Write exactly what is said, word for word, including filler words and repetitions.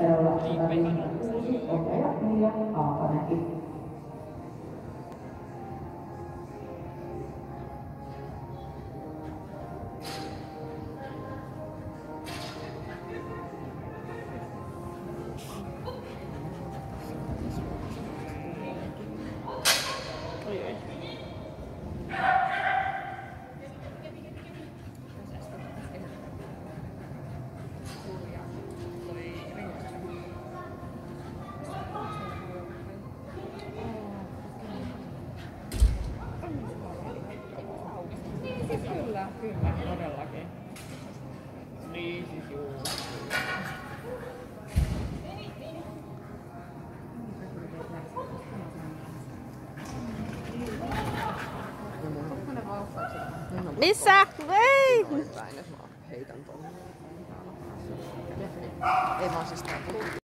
numerolla sata viisikymmentäkuusi ohjaaja Milja Haapamäki. Kyllä, kyllä, todellakin. Niin siis juu. Missä? Ei! Päin, että mä heitän tonne. Ei vaan siis tää